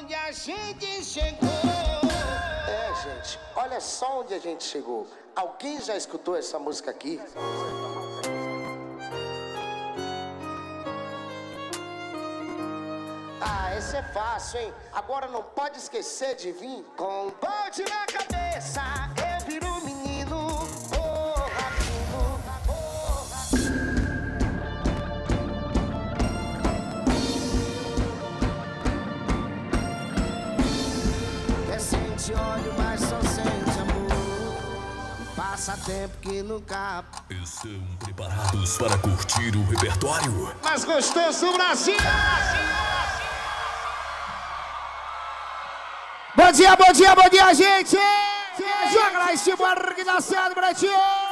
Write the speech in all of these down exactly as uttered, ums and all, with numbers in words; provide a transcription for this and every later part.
onde a gente chegou. É, gente, olha só onde a gente chegou. Alguém já escutou essa música aqui? Ah, esse é fácil, hein? Agora não pode esquecer de vir com bote na cabeça. Eu viro um menino, porra, menino, porra. É sente ódio, mas só sente amor. Passa tempo que nunca. Estão preparados para curtir o repertório mais gostoso do Brasil. Bom dia, bom dia, bom dia, gente! Joga lá em cima, organização, Brasil!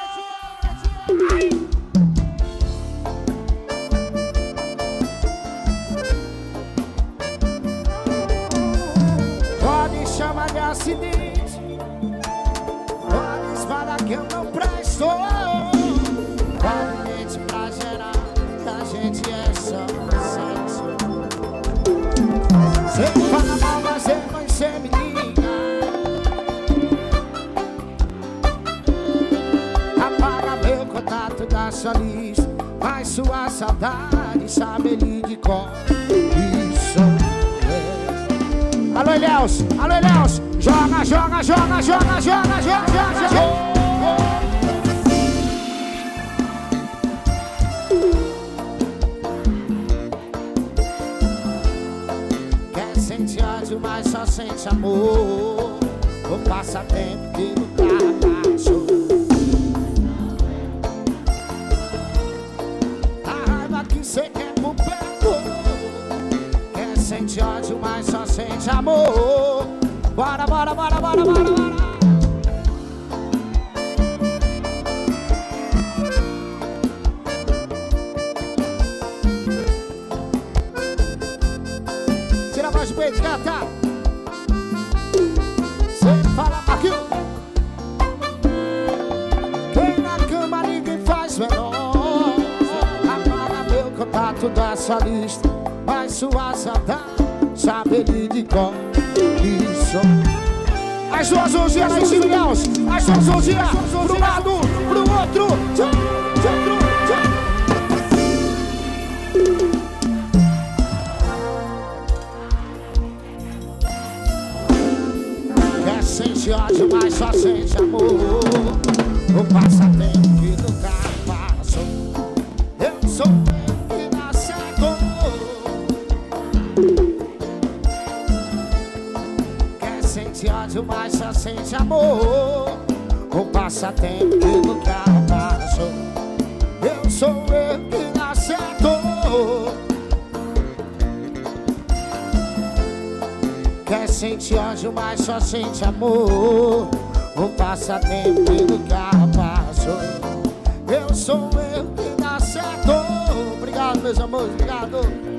Pode chamar de acidente, pode falar que eu não presto, pode mente pra gerar que a gente é só sexo. Você fala mal, mas depois você me liga. Apaga meu contato da sua lista, mas sua saudade sabe ele de cor. Isso é. Alô, Eliels, alô, Eliels, joga, joga, joga, joga, joga, joga, joga, joga. Sente ódio, mas só sente amor. O passatempo que nunca passou. A raiva que cê quer por perto. Quer sente ódio, mas só sente amor. Bora, bora, bora, bora, bora, bora. Peito, gata. Cê fala aquilo. Quem na cama ninguém faz menor. Apaga meu contato da sua lista, mas sua saudade sabe ele de cor. Isso. As suas mãozinhas lá em cima, Deus. As suas mãozinhas pro lado, pro outro. Tchau, tchau, tchau. Sente ódio, mas só sente amor. O passatempo que nunca passou. Eu sou eu que nasceu. Quer sente ódio, mas só sente amor. O passatempo que nunca passou. Eu sou eu que nasceu. Quer sente ódio, mas só sente amor. O passatempo que nunca passou. Eu sou eu que dá certo. Obrigado, meus amores, obrigado.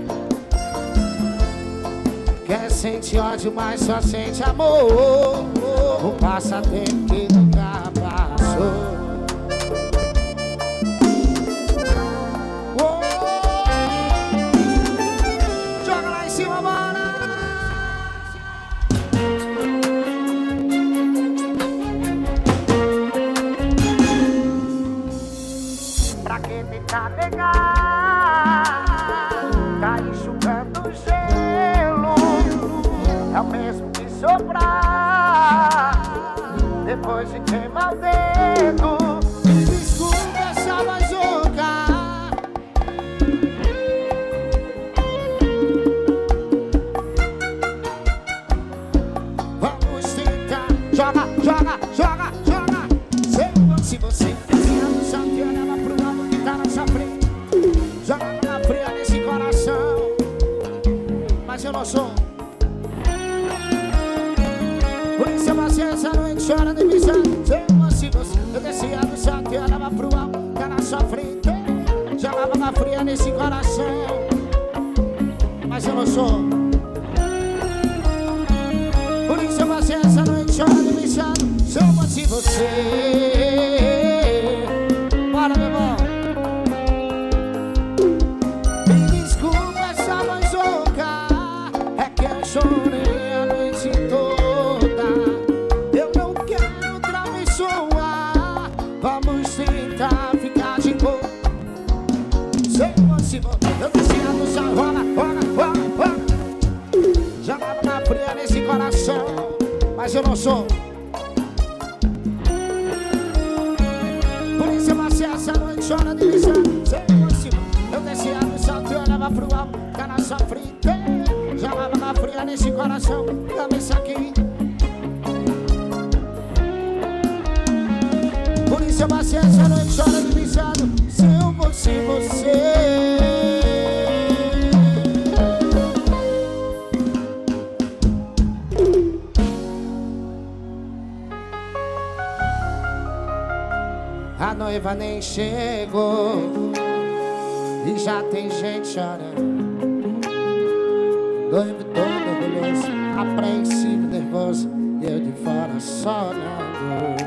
Quer sente ódio, mas só sente amor. O passatempo que nunca passou. Joga lá em cima, bora! Navegar, tá enxugando gelo. É o mesmo que soprar depois de queimar o dedo. Desculpa essa bazuca. Vamos tentar. Joga, joga, joga, joga. Se você quiser no sangue, leva pro lado que tá na sua frente. Joga na fria nesse coração. Mas eu não sou. Por isso eu passei essa noite chorando e pensando. Se fosse você, eu descia do sangue, eu leva pro alto, tá na sua frente. Jogava na fria nesse coração. Mas eu não sou. Por isso eu passei essa noite chorando e pensando. Se eu fosse você. Bora, meu irmão. Me desculpa essa voz rouca. É que eu chorei. Dona fria nesse coração, mas eu não sou. Por isso eu passei essa noite chorando de visão. Eu descia no salto e olhava pro alto, cá na sua frente. Jogava uma fria nesse coração, dá-me isso aqui. Por isso eu passei essa noite chorando de visão. Se eu fosse você. A noiva nem chegou e já tem gente chorando. Noivo todo orgulhoso, apreensivo, nervoso, e eu de fora sonando.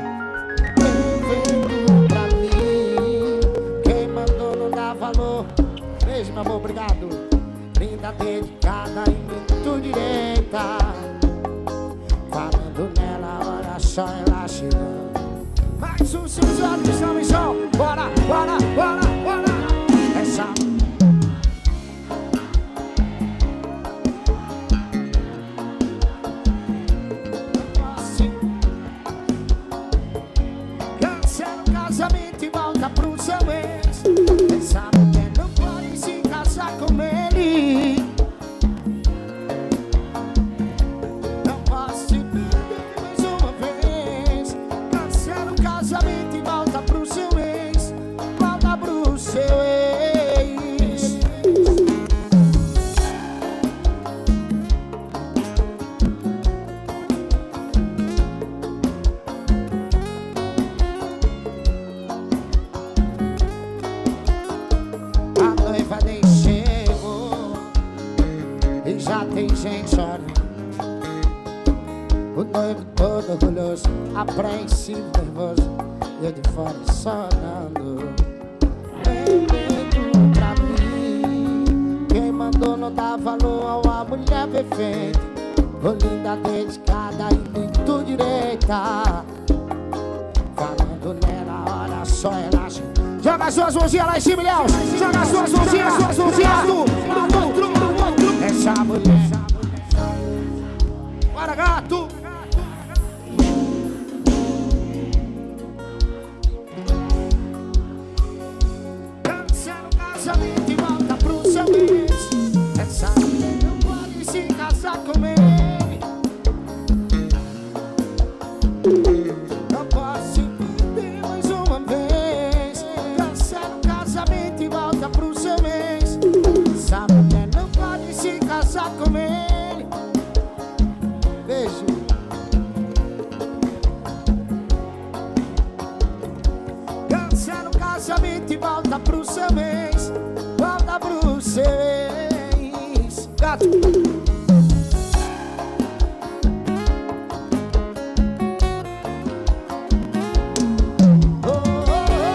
Vem pra mim, quem mandou não dá valor. Beijo, meu amor, obrigado. Linda, dedicada e muito direita. Falando nela, olha só ela chegando. Mais um sucesso de São Missão. Bora, bora, bora, bora. Essa assim. Cancela o casamento e volta pro seu ex. Essa mulher não pode se casar com ele. Não posso te perder mais uma vez. Cancela o casamento e volta pro seu ex. Volta pro seu ex. A noiva nem chegou e já tem gente chorando. O noivo todo orgulhoso, apreensivo, nervoso, e eu de fora sonando. Vem dentro pra mim, quem mandou não dá valor a uma mulher perfeita. Ô linda, dedicada e muito direita. Falando nela, olha só ela. Joga as suas mãozinhas lá em cima, Léo. Joga as suas mãozinhas, suas mãozinhas. Essa mulher. Bora, gato. Cancela o casamento e volta pro seu ex. Essa mulher não pode se casar com ele. Não posso te perder mais uma vez. Cancela o casamento e volta pro seu ex. Essa mulher não pode se casar com ele. Beijo. Cancela o casamento e volta pro seu ex. Volta pro seu ex. Gato. Oh, oh,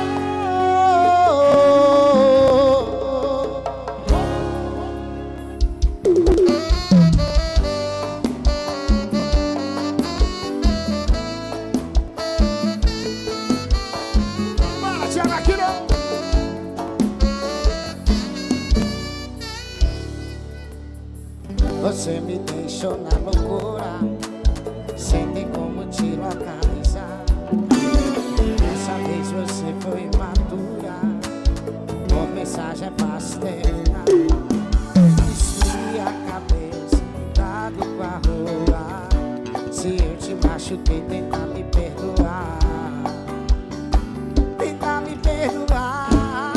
Bora, Thiago, aqui não. Você me deixou na loucura, sem ter como te localizar. Dessa vez você foi imatura, por mensagem é fácil terminar. Destruí a cabeça, cuidado com a rua. Se eu te machuquei, tenta me perdoar. Tenta me perdoar.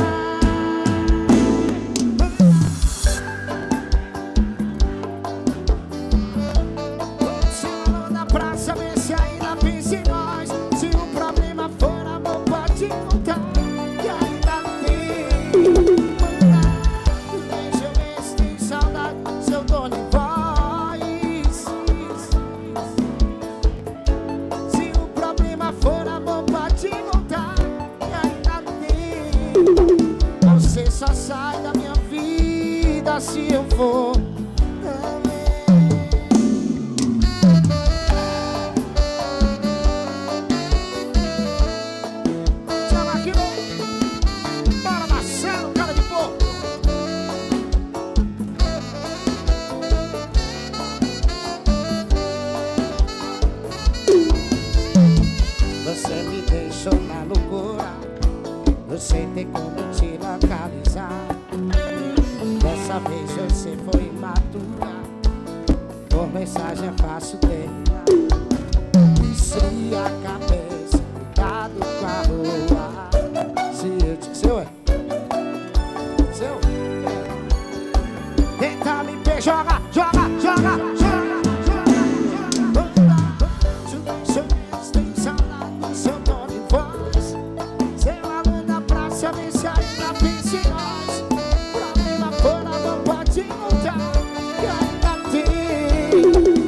Você falou na praça, vê se ainda pensa em nós. Se o problema for amor, pode contar que ainda tem. Deixa eu ver se tem saudade, seu dono em voz. Você tem como te localizar. Dessa vez você foi imatura. Por mensagem é fácil terminar. Esfria a cabeça, cuidado com a rua. Se eu te... Seu é? Seu? Tenta me ver, joga, joga, joga, joga, joga. Seu ex tem saudade do seu tom de voz. Seu aluno da praça, vem sair da pista em nós. Problema fora, não pode mudar. Que ainda tem.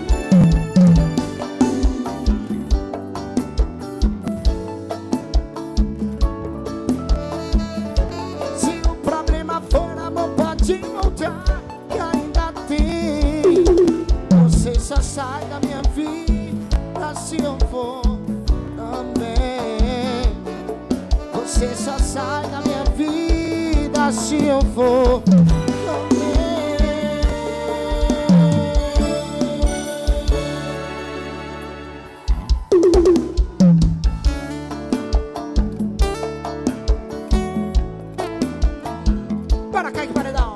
Se o problema for amor, pode mudar. Que ainda tem. Você só sai da minha vida se eu for também. Você só sai da minha vida se eu for também. Bora, Kaique Paredão.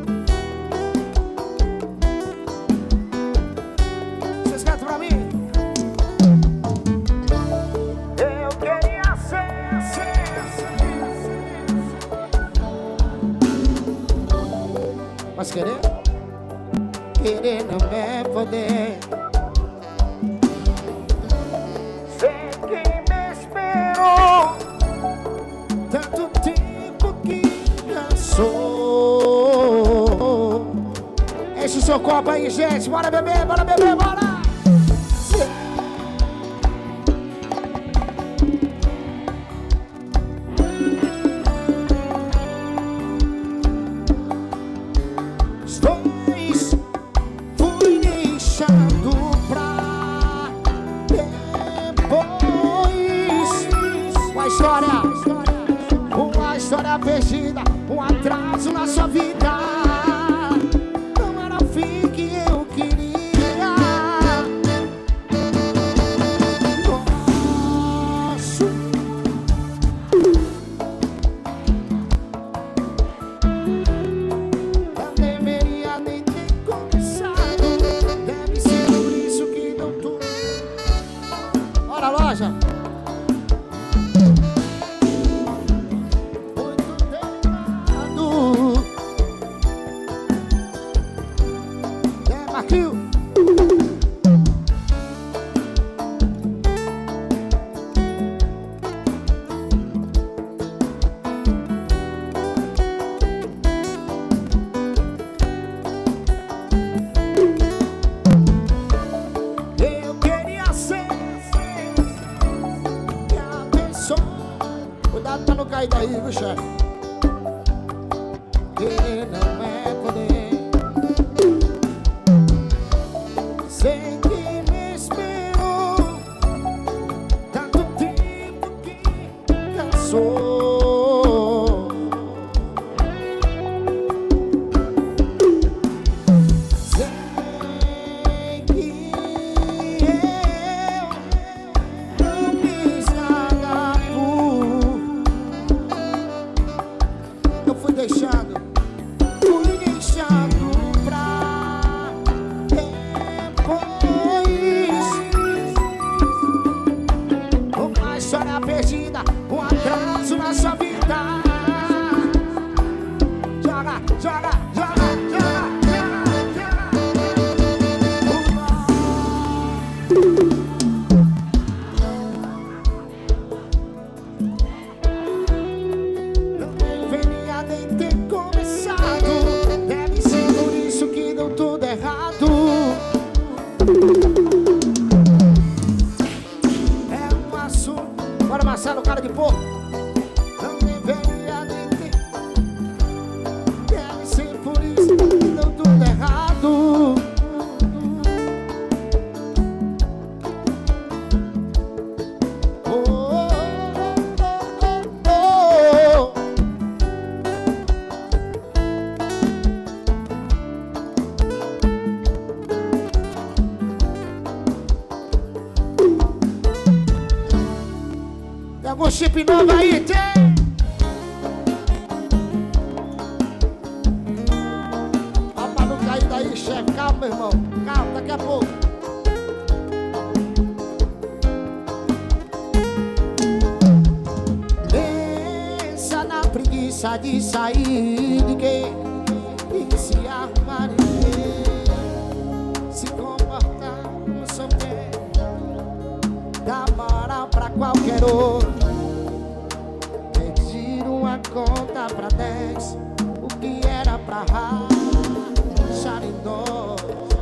Vocês cantam pra mim? Eu queria ser, ser, ser. Mas querer? Querer não é poder. Sei que me esperou tanto tempo que cansou. Enche o seu copo aí, gente. Bora beber, bora beber, bora! Os dois fui deixando pra depois. Uma história, uma história perdida, um atraso na sua vida. Não era o fim que eu queria. Nossa. Eu deveria nem ter começado. Deve ser por isso que deu tudo. Bora, loja. Muito delicado. É, Marquinhos. Eu queria ser que a pessoa. Cuidado pra não cair daí, viu, chefe? Querer não é poder. Sei que me esperou tanto tempo que cansou. Sei que eu não fiz nada por. Eu fui deixando, fui deixando pra depois. Uma história perdida, um atraso na sua vida. Joga, joga, joga, joga, joga, Não deveria nem ter começado. Deve ser por isso que deu tudo errado. É um assunto. Bora, Marcelo, cara de porco. Não deveria nem ter. Deve ser por isso que deu tudo errado. Oh, oh, oh, oh, oh. Tem algum chip novo aí, tem? daqui a pouco. Pensa na preguiça de sair de quem e se arrumar e se comportar como só quer. Dá moral pra qualquer outro. Pedir uma conta pra dez, o que era pra rachar em dois.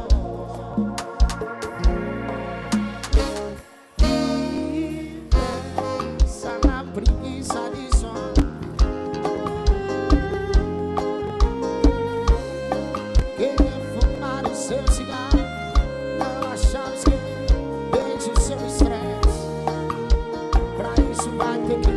E pensa na preguiça de sonhar. Querer fumar o seu cigarro, não achar que deixe o seu estresse. Pra isso vai ter que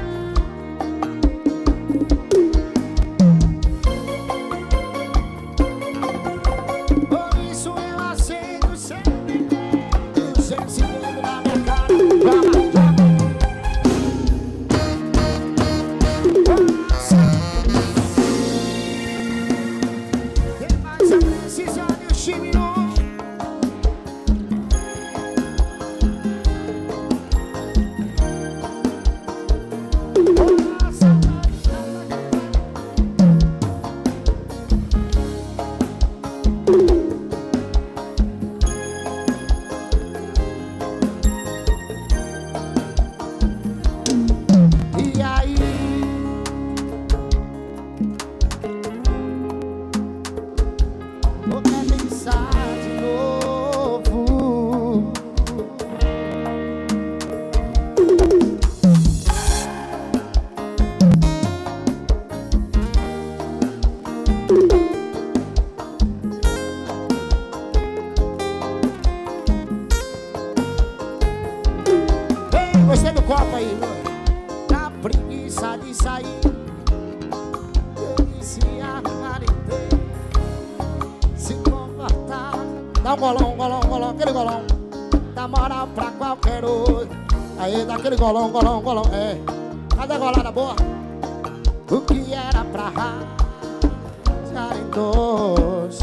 gostei do copo aí, na preguiça de sair, de se arrumar inteiro, se comportar. Dá um golão, golão, golão, aquele golão. Dá moral pra qualquer outro. Aí, dá aquele golão, golão, golão, é. Cadê a golada boa? O que era pra rachar em dois.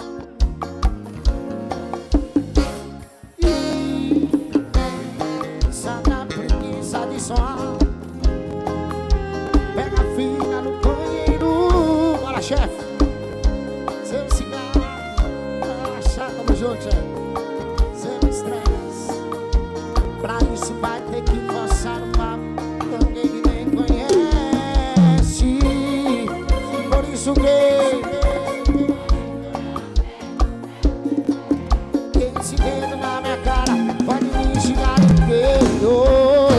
Pega a filha no banheiro. Bora, chefe. Sem cigarro, achar, tamo junto, chefe. Sem estresse. Pra isso vai ter que forçar um papo com alguém que nem conhece. Por isso que esse dedo na minha cara pode me xingar inteiro.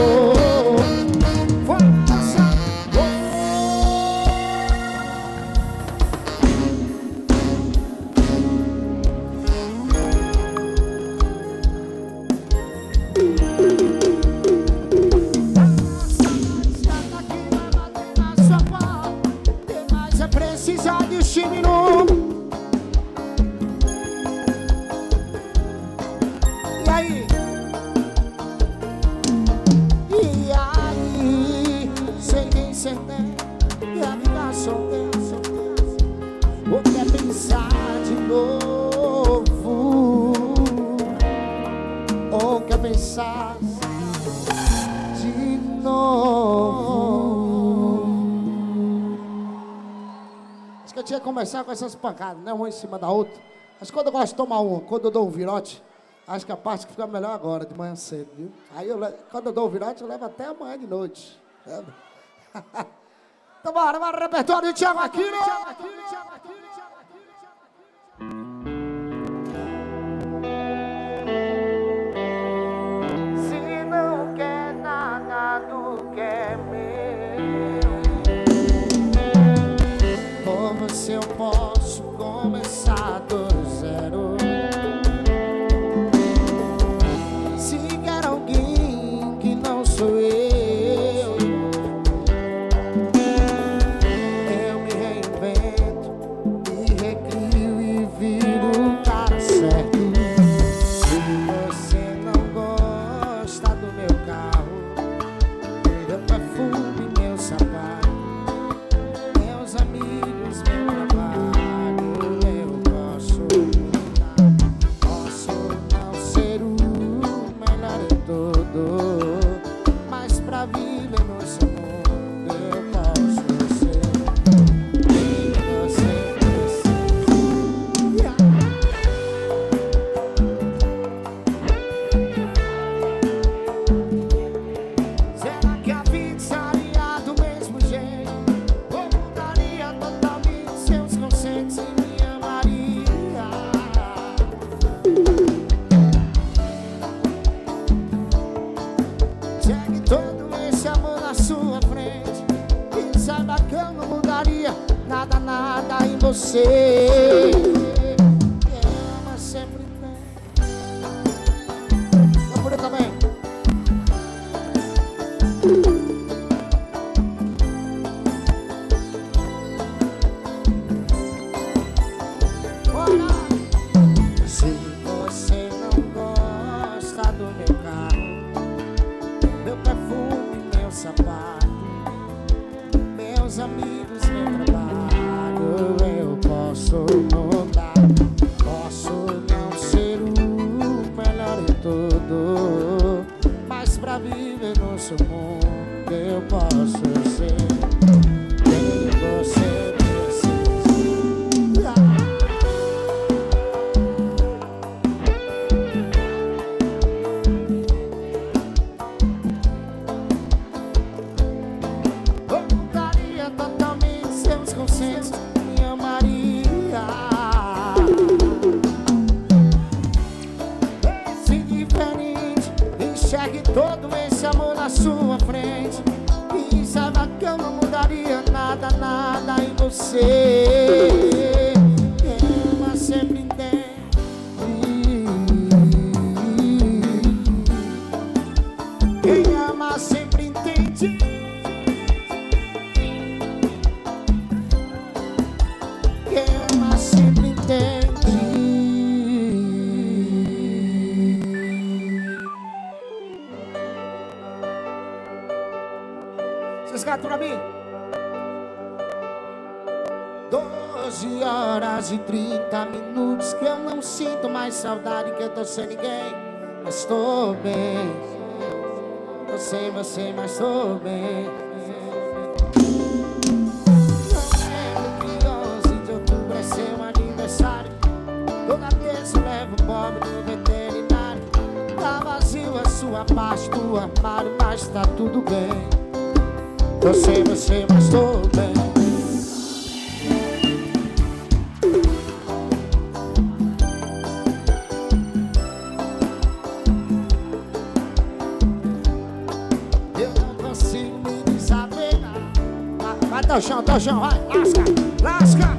Começar com essas pancadas, né? Uma em cima da outra. Mas quando eu gosto de tomar uma, quando eu dou um virote, acho que a parte que fica melhor agora, de manhã cedo, viu? Aí eu, quando eu dou o virote, eu levo até amanhã de noite. Então bora, bora, repertório de Thiago Aquino! Se não quer nada do que é meu, se eu posso começar do zero. Se quer alguém que não sou eu, eu me reinvento, me você. Quem ama sempre tem. Vamos por aí também. Bora! Se você não gosta do meu carro, meu perfume, meu sapato, meus amigos, meu trabalho, eu posso mudar. Posso não ser o melhor em tudo, mas pra viver no seu mundo eu posso ser quem você precisa. Eu mudaria totalmente seus conceitos, me amaria. Pense diferente, enxergue todo esse amor na sua frente e saiba que eu não mudaria nada, nada em você. Quem ama sempre entende. Quem ama sempre entende. Quem ama sempre entende. Vocês cantam pra mim? doze horas e trinta minutos que eu não sinto mais saudade, que eu tô sem ninguém, mas tô bem. Tô sem você, mas tô bem. onze de outubro é seu aniversário. Toda terça eu levo o pobre no veterinário. Tá vazio a sua parte do armário, mas tá tudo bem. Tô sem você, mas tô bem. Eu não consigo me desapegar. Vai, tá o chão, tá o chão, vai, lasca, lasca.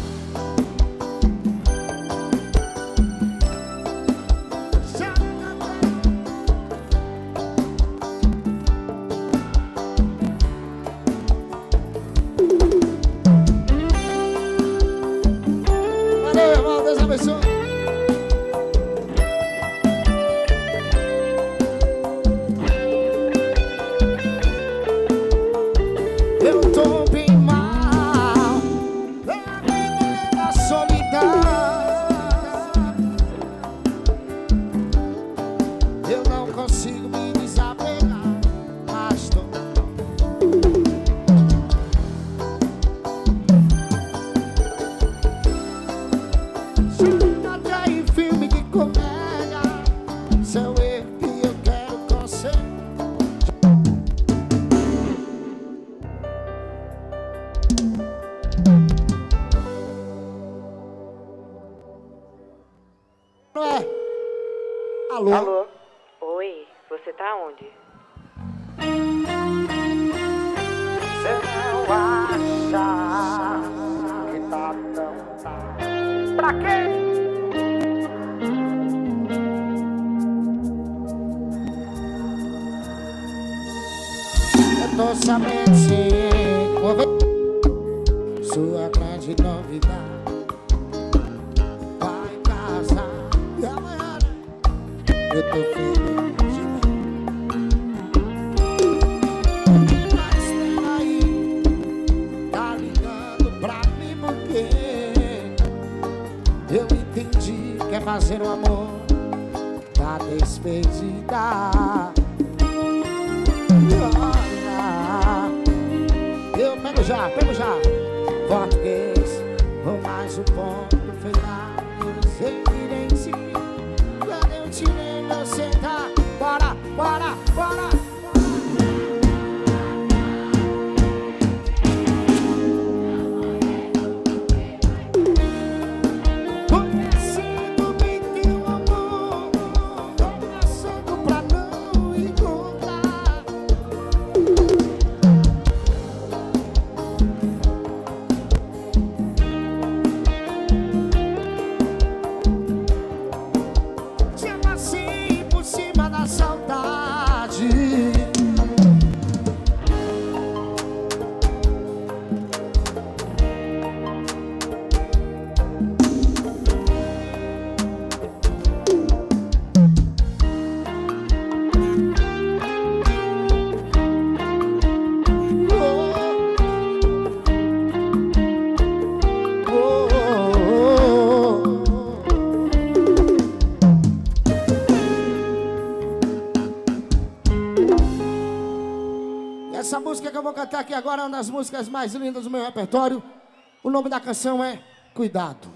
Valeu, irmão, Deus abençoe. Eu tô bem mal, na solidão. Eu não consigo me desapegar, mas tô. Até em filme de comédia, seu erro que eu quero consertar. Não é? Alô? Alô? Oi, você tá onde? Você não acha que tá tão tarde? Pra quê? Eu tô sabendo sim, vou ver sua grande novidade. Vai casar e amanhã eu tô feliz de ver. Mas tem aí, tá ligando pra mim porque eu entendi que é fazer o amor da despedida. Eu pego já, pego já. Português, vou mais um ponto final. Evidente, quando eu tirei você tá. Bora, bora, bora. Conhecendo bem teu amor, tô passando pra não encontrar. Essa música que eu vou cantar aqui agora é uma das músicas mais lindas do meu repertório. O nome da canção é Cuidado.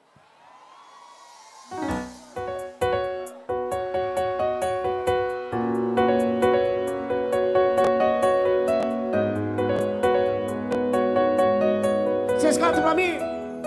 Vocês cantam pra mim?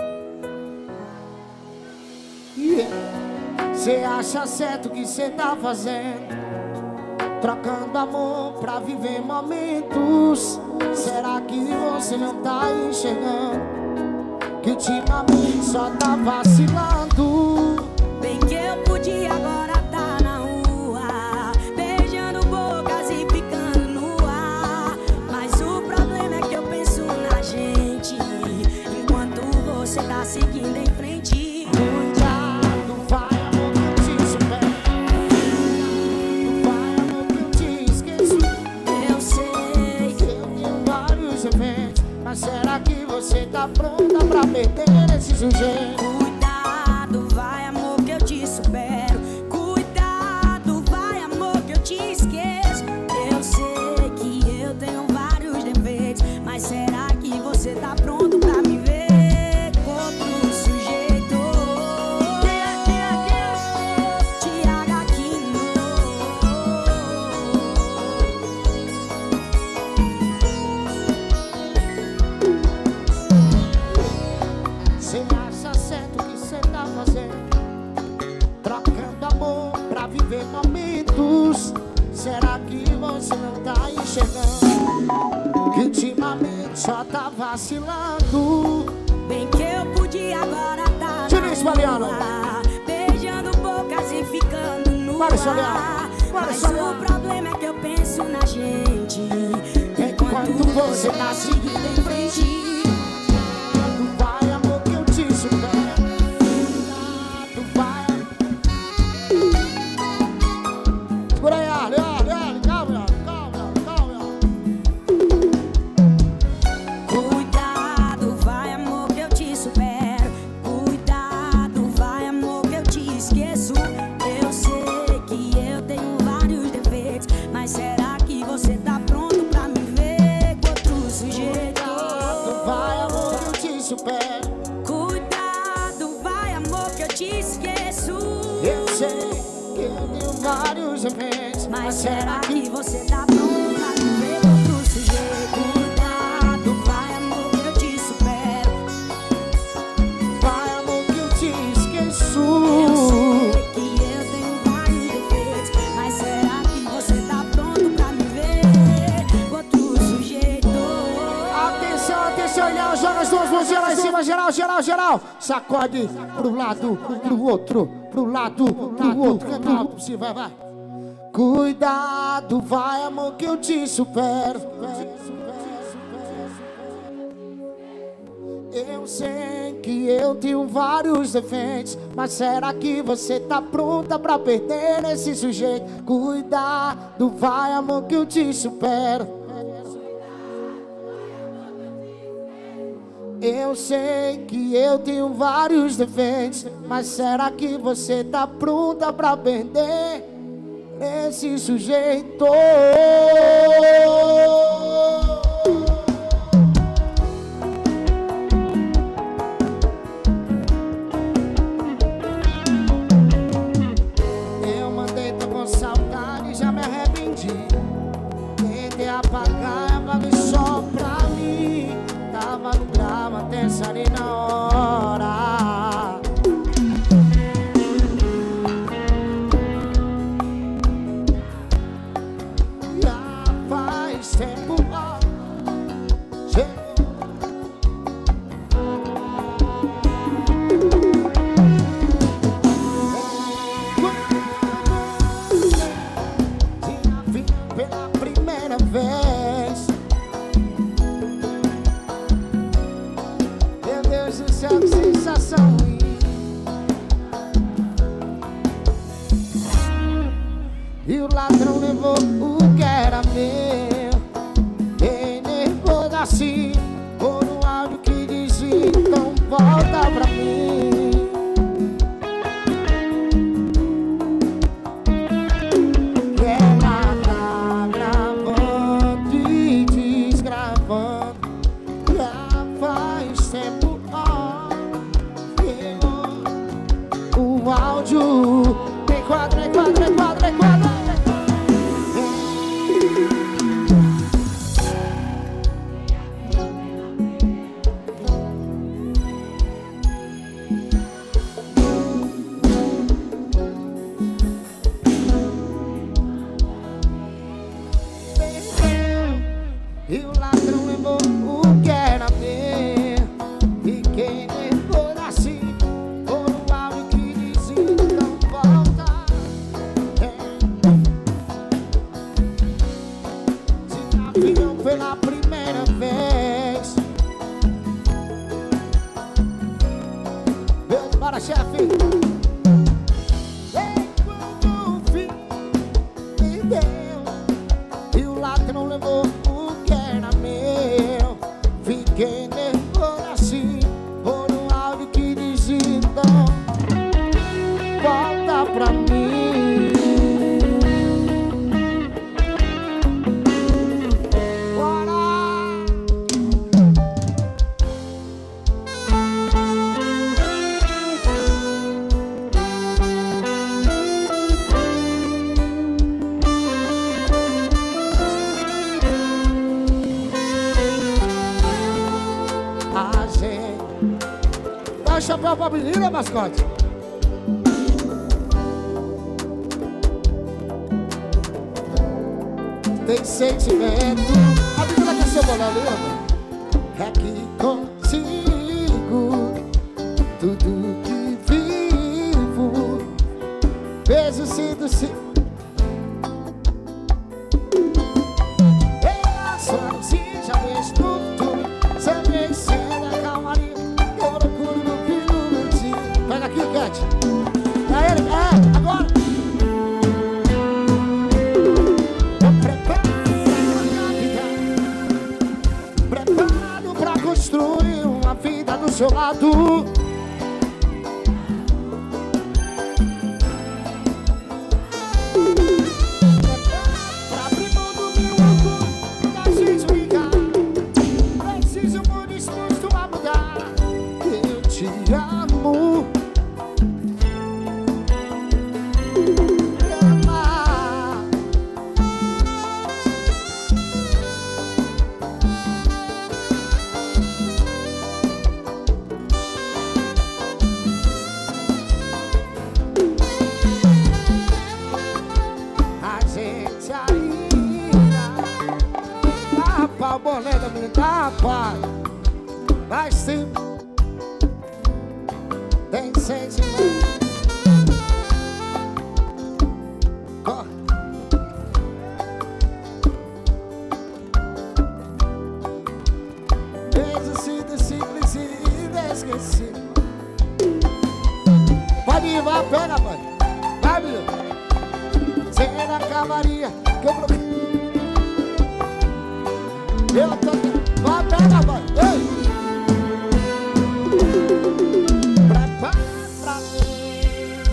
Cê yeah. acha certo o que cê tá fazendo, trocando amor pra viver momentos. Será que você não tá enxergando que ultimamente só tá vacilando? Bem que eu podia agora tá na rua, beijando bocas e ficando no ar. Mas o problema é que eu penso na gente, enquanto você tá seguindo em frente. Cuidado, vai amor que eu te supero. Cuidado, vai amor que eu te esqueço. Eu sei que eu tenho vários eventos, mas será que você tá pronta pra perder esse sujeito? Cuidado, vai amor que eu te supero. Cuidado, vai amor que eu te esqueço. Eu sei que eu tenho vários defeitos, mas será que você tá pronto pra me ver com outro sujeito? Quem é, quem é, quem é? Tiago Aquino. Cê acha certo o que cê tá fazendo, trocando amor pra viver momentos. Será que você não tá enxergando que ultimamente só tá vacilando? Bem que eu podia agora tá Juninho Mariano, beijando bocas e ficando no Bora, ar. Soliano. Bora, Mas Soliano. o problema é que eu penso na gente, enquanto você tá seguindo em frente. Cuidado, vai amor que eu te supero. Cuidado, vai. Segura aí, Ali, Ali, Ali, calma, calma, calma. Cuidado, vai amor que eu te supero. Cuidado, vai amor que eu te esqueço. Eu sei que eu tenho vários defeitos, mas será que você tá pronto pra me ver com outro sujeito? Cuidado, vai amor que eu te supero. Cuidado, vai amor que eu te esqueço. Eu sei que eu tenho vários eventos, Mas será que você tá pronto pra me ver com outro sujeito? Cuidado, vai amor que eu te supero. vai amor que eu te esqueço. Eu sei que eu tenho vários defeitos, mas será que você tá pronto pra me ver com outro sujeito? Atenção, atenção, Léo, joga as duas mãos lá em cima, geral, geral, geral. Sacode pro lado, pro outro, pro lado, pro outro. Canta alto, se vai, vai. Cuidado, vai amor que eu te supero. Eu sei que eu tenho vários defeitos, mas será que você tá pronta pra perder esse sujeito? Cuidado, vai amor que eu te supero. Eu sei que eu tenho vários defeitos, mas será que você tá pronta pra perder esse sujeito? Eu mandei, tô com saudade, já me arrependi. Tentei apagar, apaguei só pra mim. Tava no drama, tensa ali na hora. Já faz tempo, ó, tinha vindo pela primeira vez. Meu Deus do céu, que sensação ruim. E o ladrão levou o que era meu. Enervou assim, por um áudio que dizia: então volta pra mim. E ela tá gravando e diz: vem quando. E o ladrão levou o que era meu. E quem levou assim foi o áudio que dizia não volta. É. Se na vida pela primeira vez. Beijo para chefe. E quando o fim me deu, e o ladrão levou meu, fiquei nervoso assim por um áudio que dizia então volta pra mim. Bora! Dá o chapéu pra menina, mascote. Tem sentimento. A menina quer ser bolada, é que consigo tudo que vivo. Beijo, sinto, sim. Ela sozinha já fez tudo. Sempre sendo a calmaria. Eu procuro no filme. Pega aqui, Cat. É ele, é, agora. Eu preparo, preparado pra construir uma vida do seu lado. Pra abrir mão do meu orgulho, da gente brincar. Preciso muito disposto a mudar. Eu te amo. Amar. A gente ainda dá pra boleta, me dá pra. Mas sim, tem sentimento. Corre. Beijo, sinto, simples e esquecido. Pode ir, vai, pega, pai. Vai, menino. Cena camaria que eu procuro. Eu tô. Vai, pega, pai. Ei! Prepara pra mim.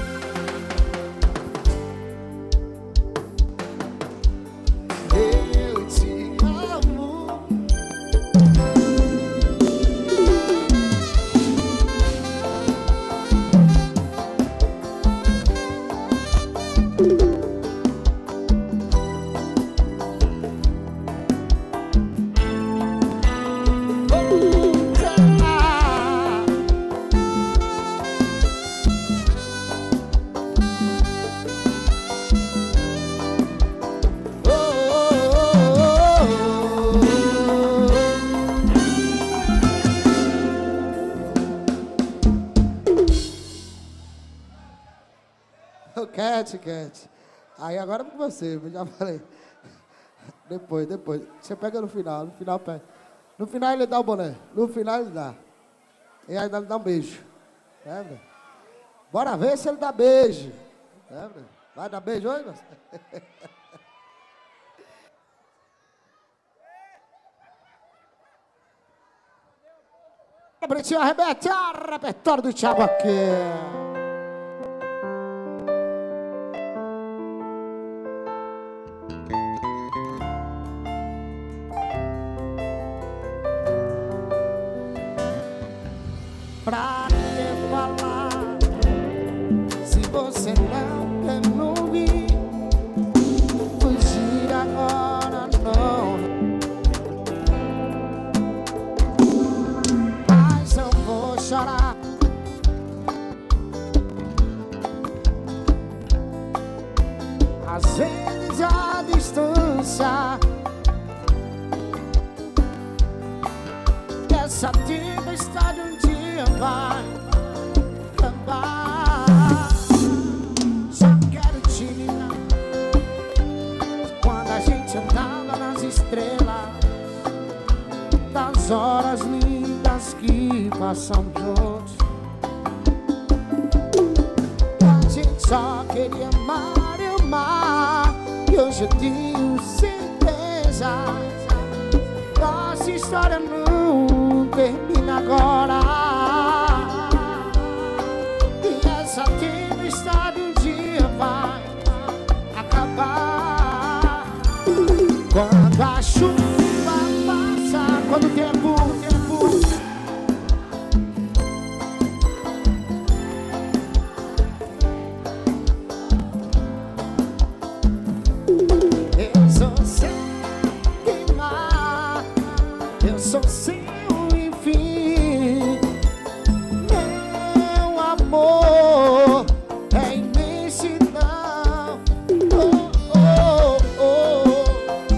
Eu te amo. Cat, Cat. Aí agora é com você, eu já falei. Depois, depois. Você pega no final, no final pega. No final ele dá o boné. No final ele dá. E aí ele dá um beijo. Lembra? Bora ver se ele dá beijo. Lembra? Vai dar beijo hoje, mas... Pretinho, arrebete o repertório do Thiago aqui. Pra que falar se você não quer me ouvir? às vezes a distância. Essa tempestade um dia vai acabar. Só quero te lembrar quando a gente andava nas estrelas, das horas lindas que passamos juntos. A gente só queria amar e amar, e hoje eu tenho certeza nossa história não termina agora. E essa tempestade um dia vai acabar. Quando a chuva passa, quando o tempo, o tempo eu sou sem queimar, eu sou seu enfim. Meu amor é imensidão. Oh, oh, oh.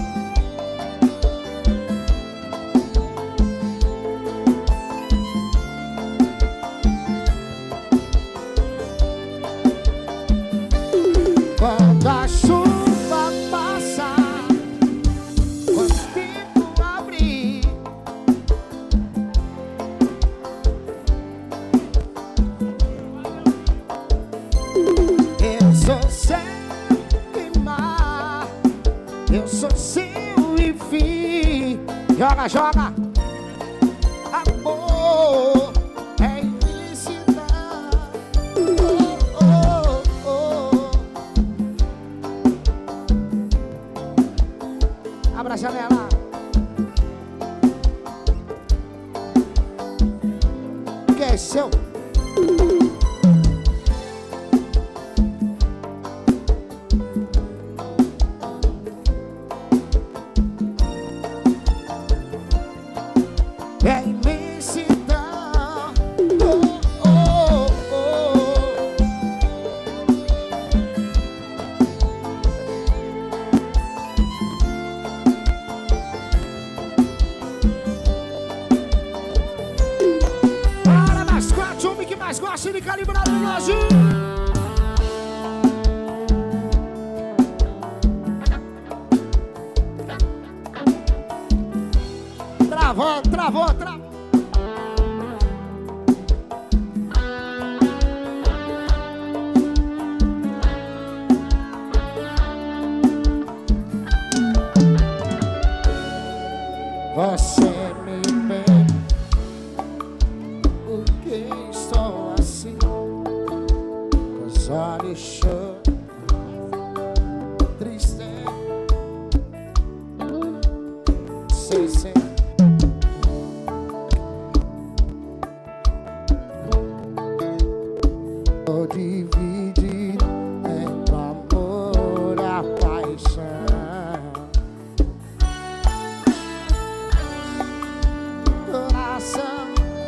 Quando a chuva passa, quando o tempo abre, eu sou seu mar, eu sou seu enfim. Joga, joga. Amor é imensidão. Oh, oh, oh. Abra a janela. Que é seu? É imensidão. Oh, oh, oh. Para das quatro, o que mais gosta de calibrar no Brasil. Travou, travou, travou. Você me pede por que estou assim, com os olhos cheios, triste, sei, sei. Tô dividido entre o amor e a paixão. Coração,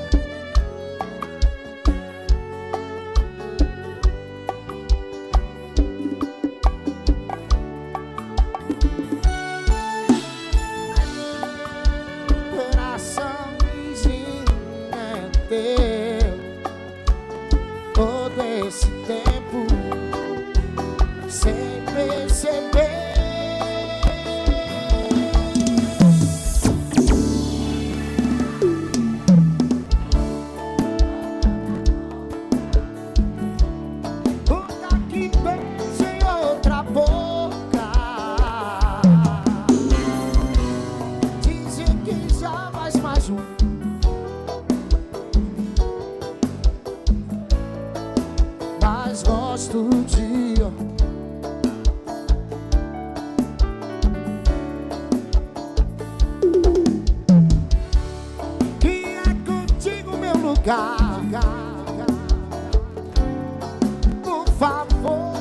coraçãozinho é teu. Todo esse tempo sem perceber. Nunca que beije em outra boca, dizem que já faz mais um. Mas gosto de que é contigo meu lugar. Por favor,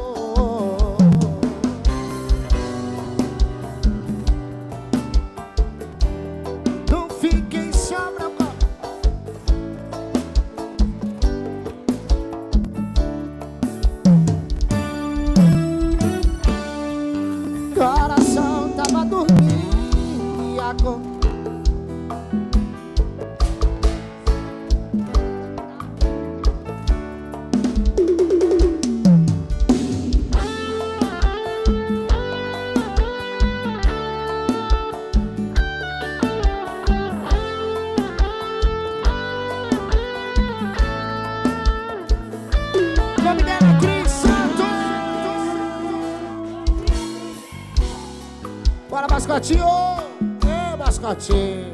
não fiquem só pra Bora, mascotinho! Ê, mascotinho!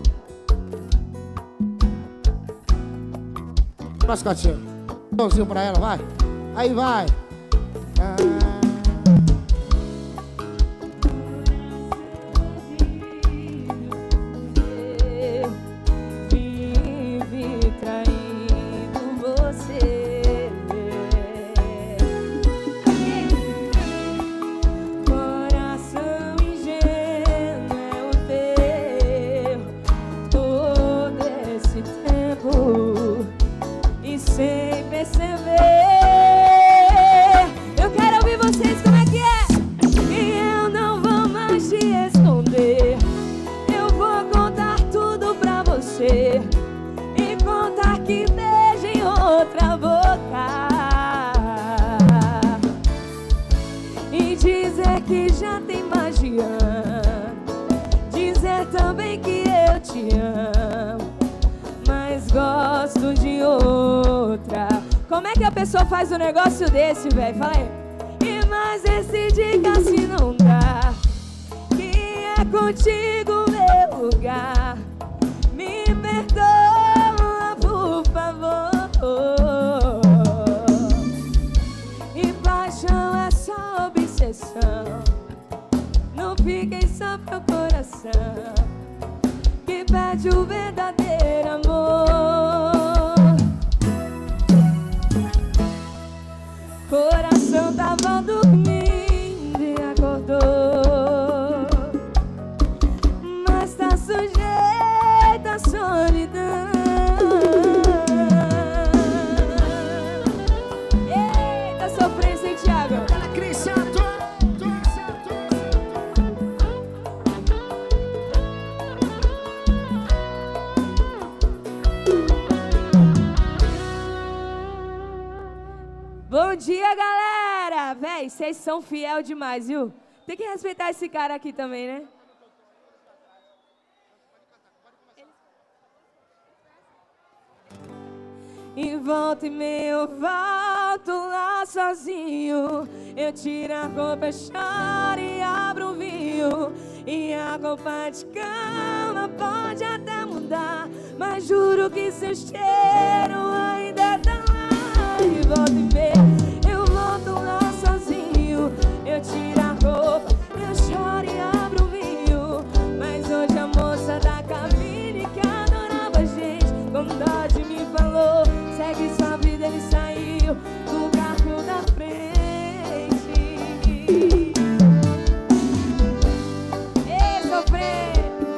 Mascotinho. Mãozinho pra ela, vai. Aí vai. Ah. Sem perceber, eu quero ouvir vocês como é que é. E eu não vou mais te esconder. Eu vou contar tudo pra você e contar que beijo em outra boca e dizer que já tem magia, dizer também que eu te amo, mas gosto de outra. Como é que a pessoa faz um negócio desse, velho? Fala aí. E mais esse diga se não dá, que é contigo meu lugar. Me perdoa, por favor. E paixão é só obsessão, não fiquem só pro coração que pede o verdadeiro amor. Coração tava dormindo e acordou, mas tá sujeito à solidão. Eita, sofrência, hein, Thiago? Cris Santos. Bom dia, galera! Véi, vocês são fiel demais, viu? Tem que respeitar esse cara aqui também, né? E volta e meia eu volto lá sozinho. Eu tiro a roupa, choro e abro um vinho. E a roupa de cama pode até mudar, mas juro que seu cheiro ainda tá lá. E volta e meia eu volto lá sozinho. Eu tiro a roupa, eu choro e abro um vinho. Mas hoje a moça da cabine que adorava a gente, com dó de me falou: segue sua vida, ele saiu do carro da frente. Ei, sofrer!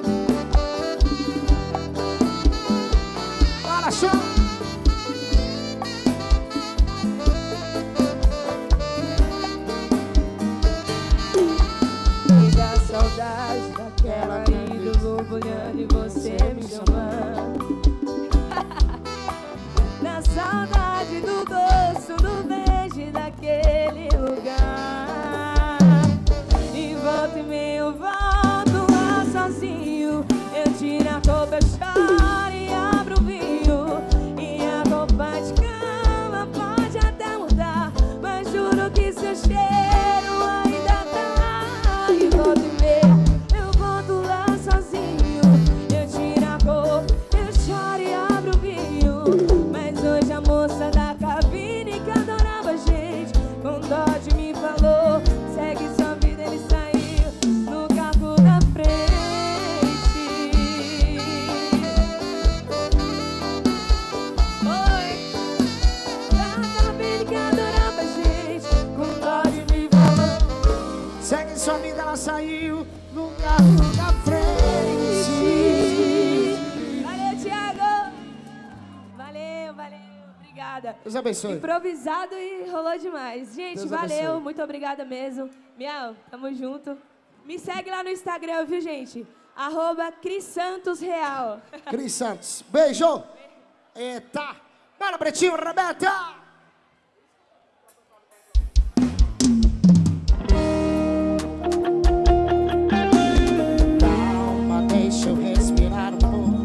Bora, show! Saudade daquela ida borbulhando e você me chamando. Na saudade do gosto do beijo daquele lugar. E volta e meia eu volto lá sozinho. Eu tiro a roupa, eu choro e abro o vinho. E a roupa de cama pode até mudar, mas juro que seu cheiro ainda tá lá. E volta e meia eu volto lá sozinho. Eu tiro a roupa, eu choro e abro o vinho. Mas hoje a moça da cabine que adorava a gente, com dó de me falou: segue sua vida, ele saiu no carro da frente. Oi, da cabine que adorava a gente, com dó de me falou: segue sua vida, ela saiu no carro da frente. Valeu, Thiago! Valeu, valeu, obrigada. Deus abençoe. Improvisado e rolou demais. Gente, Deus valeu, abençoe. muito obrigada mesmo. Miau, tamo junto. Me segue lá no Instagram, viu, gente? Arroba Cris Santos Real. Cris Santos. Beijo. Eita. Bora, Pretinho, Roberta. Calma, deixa eu respirar um pouco.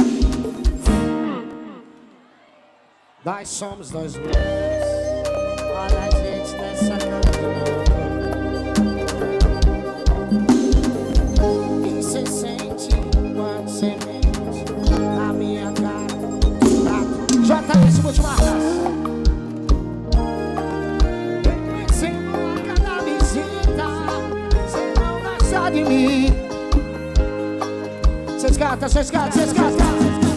Nós somos dois loucos. Olha a gente nessa cama de novo. de mim. Vocês cantam, vocês cantam, vocês cantam.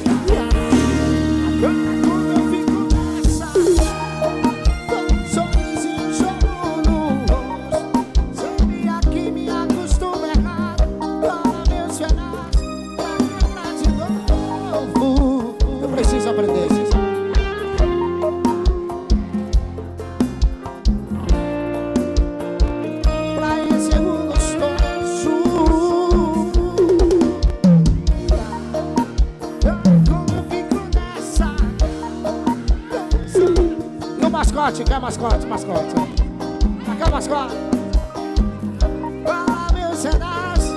Quando eu fico nessa, com um sorrisinho chorando no rosto, sempre aqui me acostumo errado. Para meus pedaços, pra cantar de novo. Eu preciso aprender isso. Mascote, quer mascote, mascote. Quer mascote? Para meus pedaços.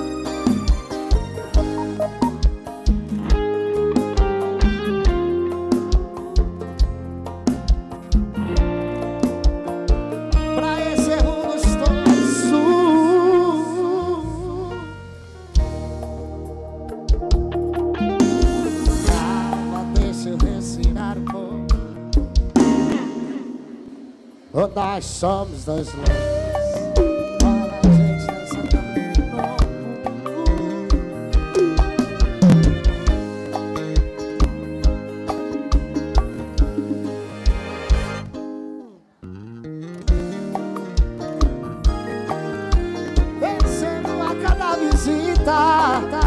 Pra esse erro gostoso. Calma, deixa eu respirar um pouco. Oh, nós somos dois loucos. Olha a gente dançando de novo. Pensando a cada visita.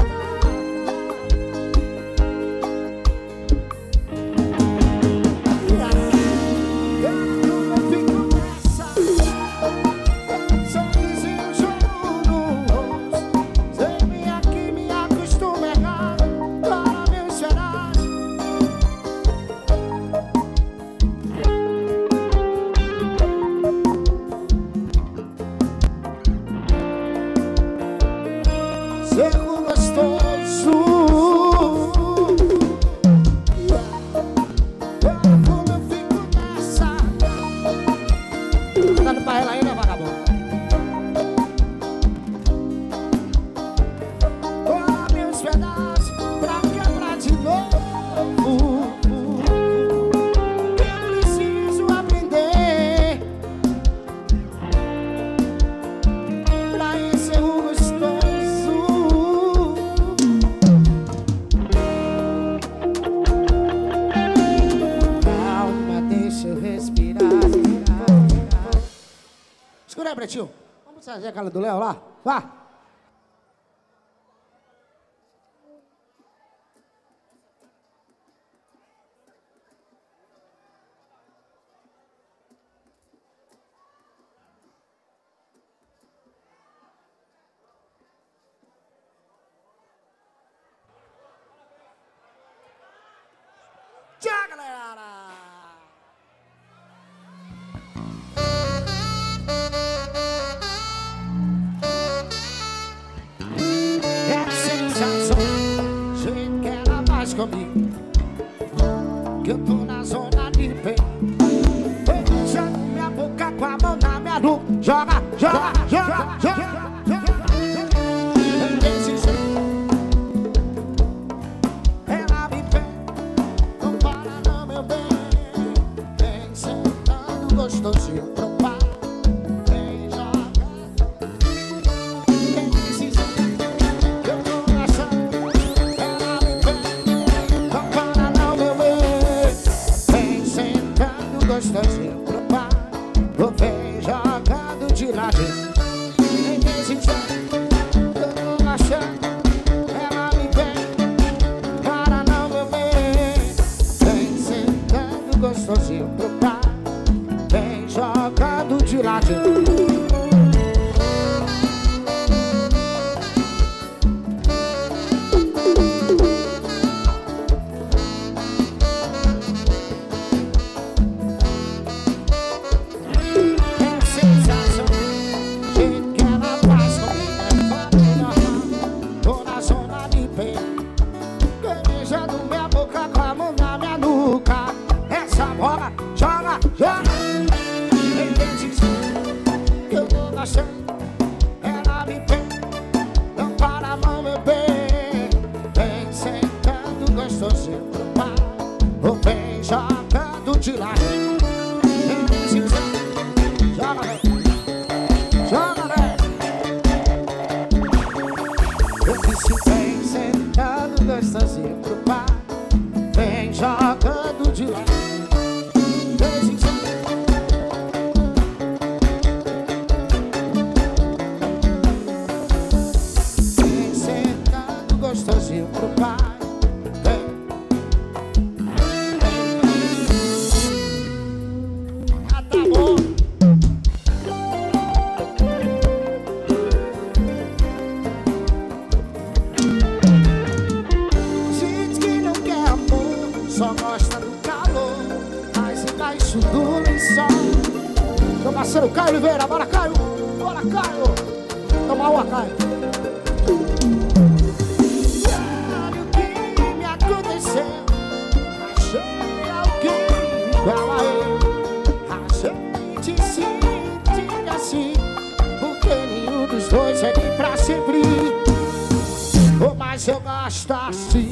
Erro gostoso. Como eu fico nessa. Tá dando pra ela ainda, vagabundo? Olha meus pedaços pra quebrar de novo. Eu preciso aprender pra esse erro gostoso. Escura aí, Pretinho. Vamos fazer aquela do Léo lá? Vá. Tchau, galera! Comigo, que eu tô na zona de bem. Beijando minha boca com a mão na minha nuca. Joga, joga, joga, joga, joga. Desse jeito ela me pede, não para não, meu bem. Vem sentando gostosinho pro pai. Vem joga. Desse jeito eu tô achando. Gostosinho pro pai, o vem jogado de ladinho. Nem desse jeito, eu tô achando. Ela me vem, para não, meu bem. Vem sentando gostosinho pro pai, vem jogado de ladinho. Ela me vem, não para a mão, meu bem. Vem sentando gostosinho pro pai, ou vem jogando de lado. Joga, velho. Joga, velho. pro pai. Ah, tá bom. Gente que não quer amor, só gosta do calor, mas embaixo do lençol. Meu parceiro Caio Oliveira, bora Caio, bora Caio. Toma uma, Caio. Sabe o que me aconteceu? Achei alguém igual a eu. A gente se entende assim, porque nenhum dos dois é nem pra sempre. Oh, mas eu gosto assim.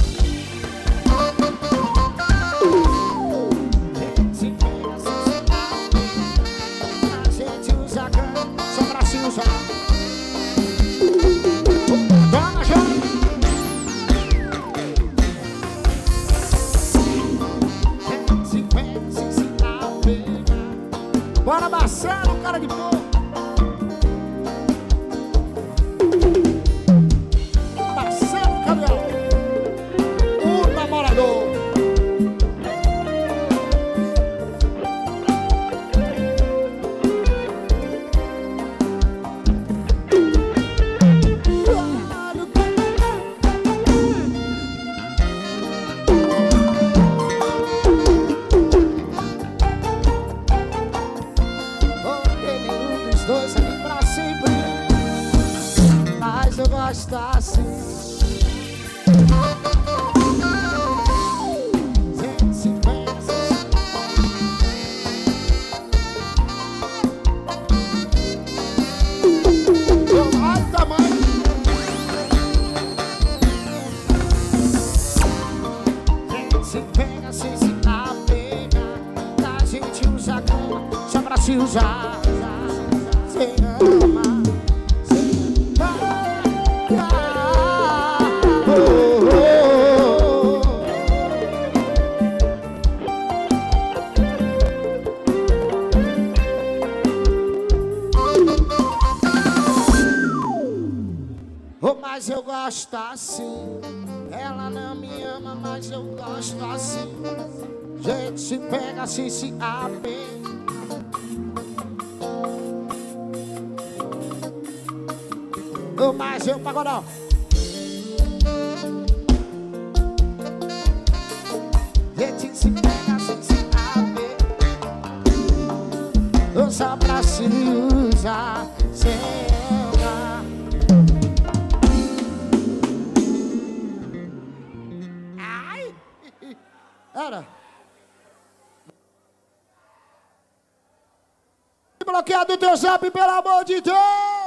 A gente usa a cama só pra se usar. Toma, João. Se pensa, se dá pena. Bora, Marcelo, cara de boa. Marcelo Caminhão, o namorador. Eu gosto assim. Gente, se pensa. Olha o tamanho. Gente, se pega, se se apega. A gente usa a cama só pra se usar. Se ama. Mas eu gosto assim. Ela não me ama, mas eu gosto assim. Gente se pega, assim se apega. Oh, mas eu pagodão. Gente se pega, assim se apega. Oh, só pra se usar. Era. Bloqueado o teu zap, pelo amor de Deus.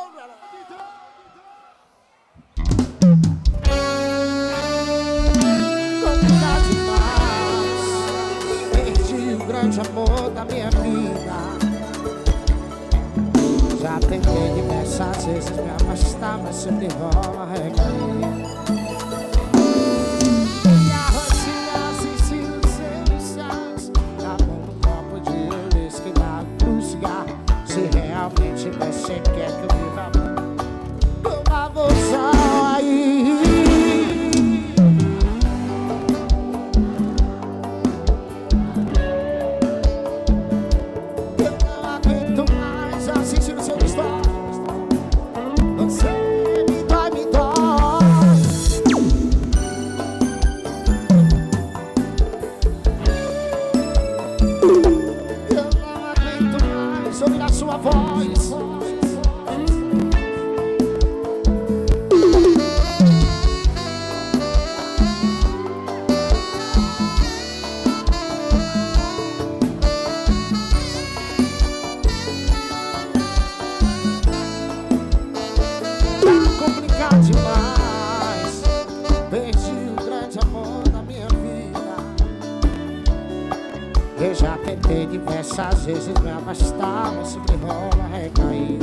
Complicar demais. Perdi o grande amor da minha vida. Já tentei diversas vezes me afastar, mas sempre rola recair. Se realmente você quer que eu viva, uma bolsão aí. Eu não aguento mais assistir o seu história. Você me dói, me dói. Eu não aguento mais ouvir a sua voz. Tá complicado demais. Perdi o grande amor da minha vida. Eu já tentei diversas vezes me afastar, mas sempre rola recair.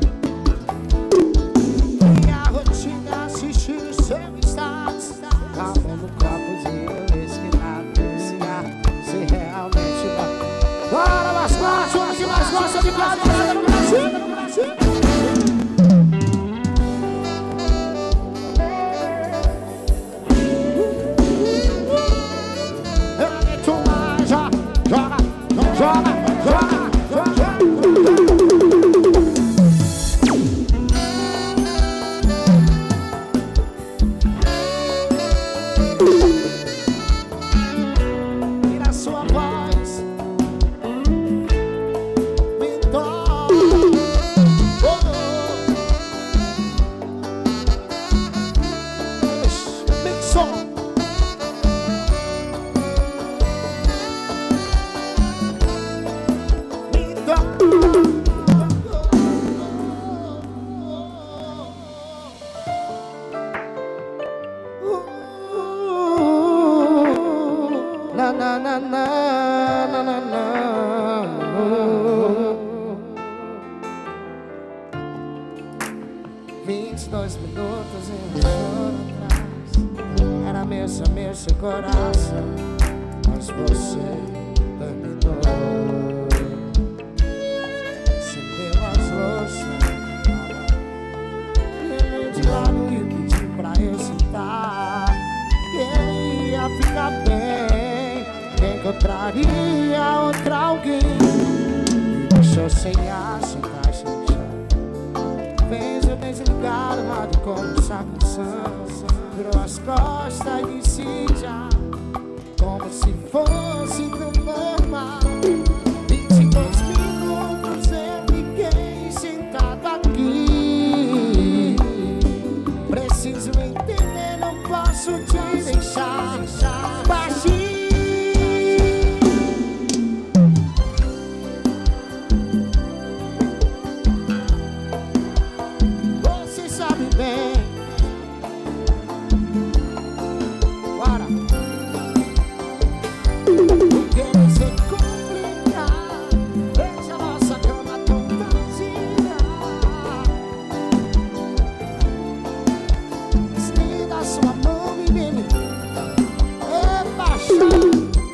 Minha rotina assistir o seu status, acabou no copo de esquinado do cigarro. Se realmente vai. Bora, mais fácil, que mais gosta de casa, no Brasil, no Brasil. vinte e dois minutos e um choro atrás. Era meu, seu, meu, seu coração, mas você terminou. Acendeu as louças, ele de lado e pediu pra eu sentar. Que ia ficar bem, que encontraria outra alguém. Me deixou sem ar, sem caixa, sem chão. Fez eu desligar o rádio com essa canção. Virou as costas e disse já, como se fosse tão normal. Vinte e dois minutos eu fiquei sentado aqui. Preciso entender, não posso te deixar baixinho. Você sabe bem. Bora. Porque você complicar. Veja a nossa cama tão vazia. Estenda sua mão, menino. É paixão.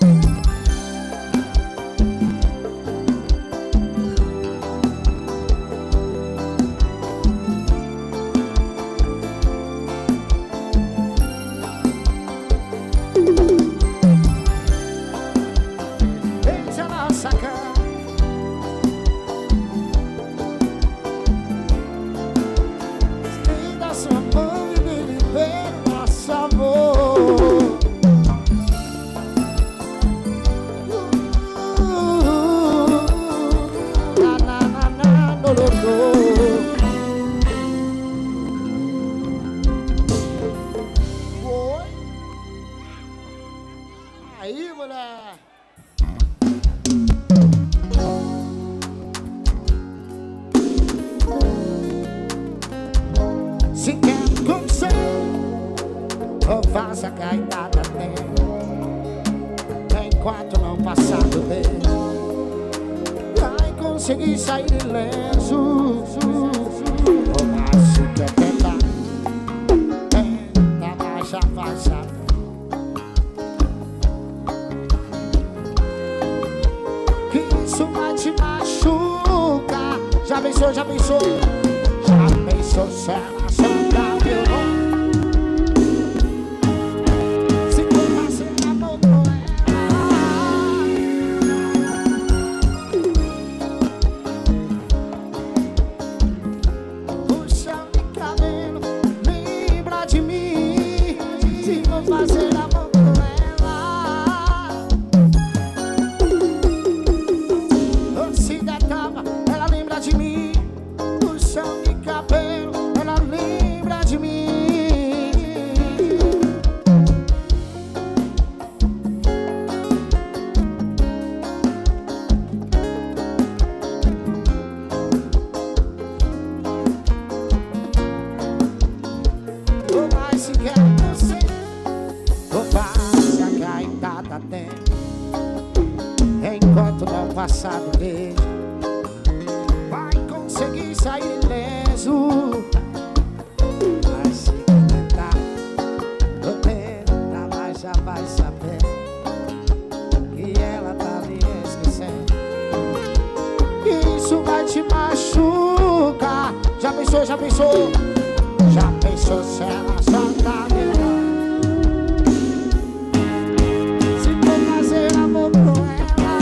Veja a nossa cama. Estenda sua mão e me libera nosso amor. Na, na, na, na, no, no, no. Foi. Aí, mulher. Se quer conselho, ou faça caidada tempo, enquanto não passar do dedo, vai conseguir sair ileso. Ou mais se quer tentar, tenta, mas já vai saber que isso vai te machucar. Já pensou, já pensou? Já pensou se ela soltar meu nome? Se for fazer amor com ela, puxa o cabelo, lembra de mim. Se for fazer amor com ela, ou se der tapa, ela lembra de mim. Puxa o cabelo, ela lembra de mim. Ou mais se quer você, ou faça a caidada tempo, enquanto não passar do beijo, vai conseguir sair ileso. Mas se tentar, não tenta, mas já vai saber que ela tá me esquecendo. Isso vai te machucar. Já pensou, já pensou? Já pensou se ela só tá melhor? Se for fazer amor com ela,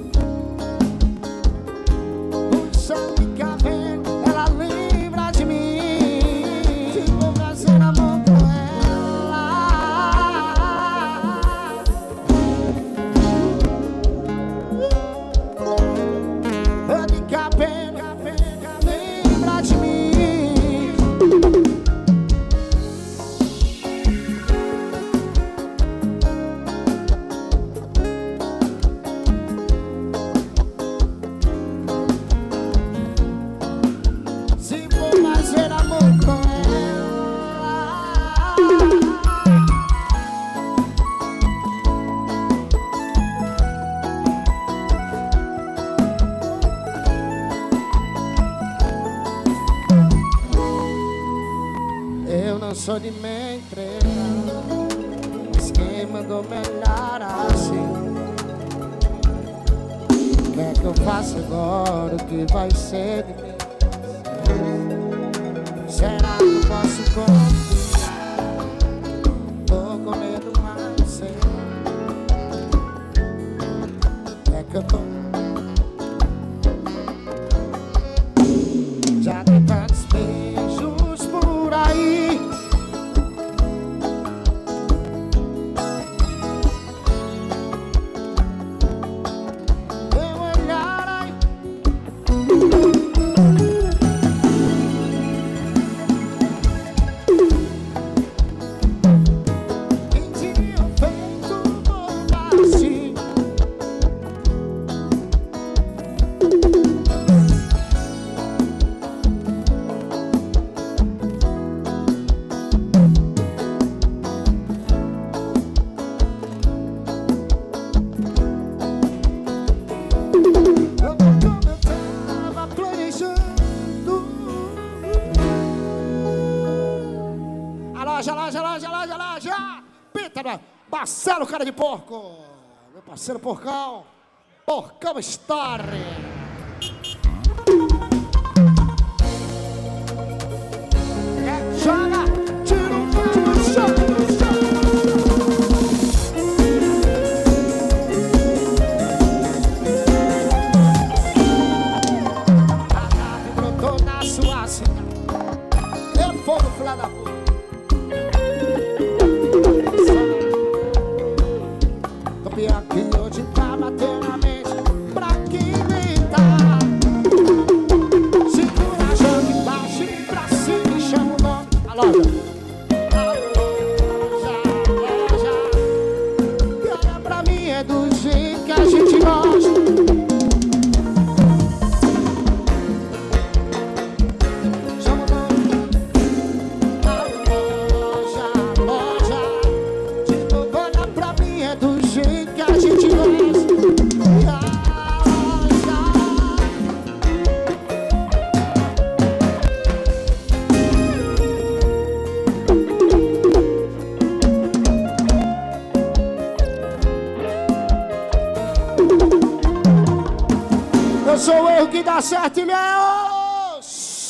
puxa o cabelo, ela lembra de mim. cansou de me entregar. Mas quem mandou melhor assim? O que é que eu faço agora? O que vai ser de mim? Será que eu posso confiar? Tô com medo, mas sei. É que eu tô. Já tem tantos beijos por aí. Meu olhar aí. Quem tinha feito boba assim? Loja, loja, loja, loja, loja! Pita, Marcelo, cara de porco! Meu parceiro Porcão! Porcão Story! É, joga! Tira o pé no chão! A nave brotou na sua cidade. É fogo, filha da puta! Aqui hoje tá batendo a mente pra quem nem tá. Segura a jogo embaixo e pra cima e chama o nome. A loja. A loja, loja. E olha pra mim, é do jeito que a gente gosta. Chama o nome. A loja, loja. De novo, olha pra mim, é do jeito que a gente gosta. Eu sou o erro que dá certo, Ilhéus!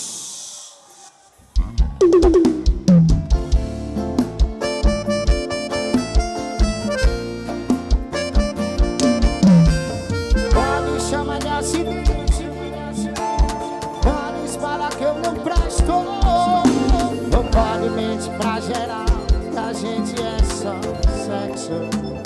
Pode chamar de acidente, pode falar que eu não presto. Não pode mentir pra geral que a gente é só sexo.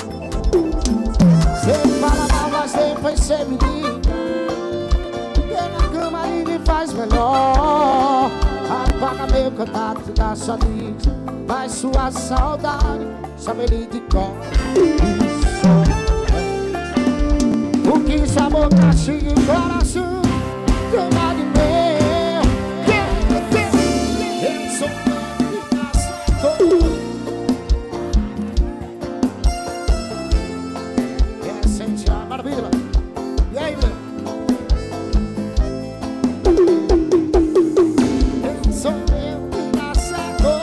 Cê fala mal, mas depois cê me liga. Que na cama ninguém faz melhor. Apaga meu contato da sua lista, mas sua saudade só me liga de cor. O que sabor castiga o coração queima de meu. Eu sou que acertou. Quer sentir a maravilha? E aí, meu? Eu sou eu que acertou.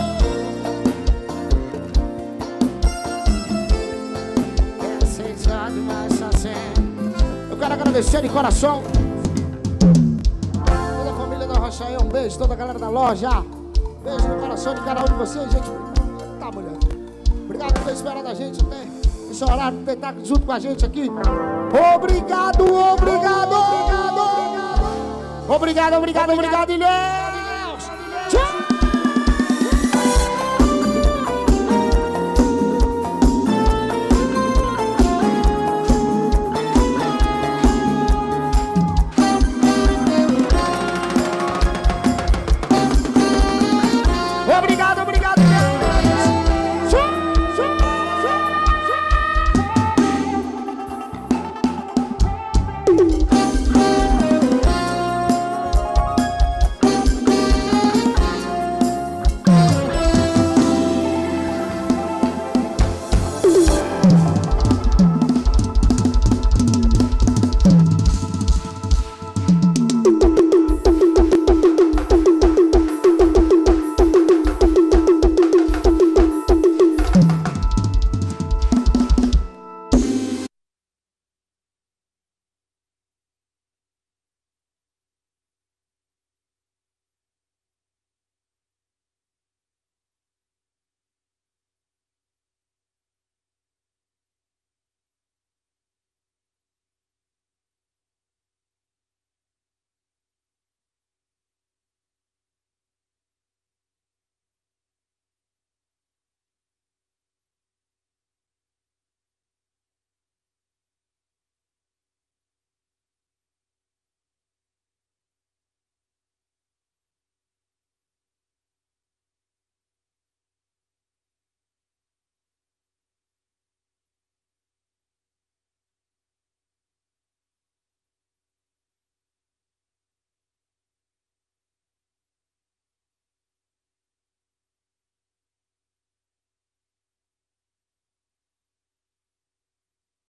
Quer sentir demais fazendo. Eu quero agradecer de coração toda a família da Rochael, um beijo, toda a galera da loja. Beijo no coração de cada um de vocês, gente. Tá, mulher. Obrigado por ter esperado a gente até esse horário, por estar junto com a gente aqui. Obrigado, obrigado, obrigado. Obrigado, obrigado, obrigado, Ilhéus. Tchau.